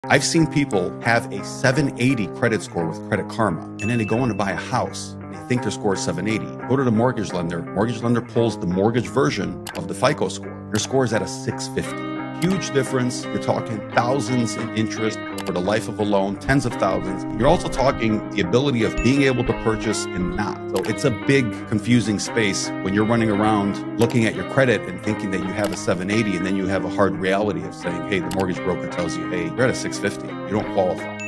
I've seen people have a 780 credit score with Credit Karma, and then they go in to buy a house. They think their score is 780. Go to the mortgage lender. Mortgage lender pulls the mortgage version of the FICO score. Their score is at a 650. Huge difference. You're talking thousands in interest over the life of a loan, tens of thousands. You're also talking the ability of being able to purchase and not. So it's a big confusing space when you're running around looking at your credit and thinking that you have a 780, and then you have a hard reality of saying, hey, the mortgage broker tells you, hey, you're at a 650. You don't qualify.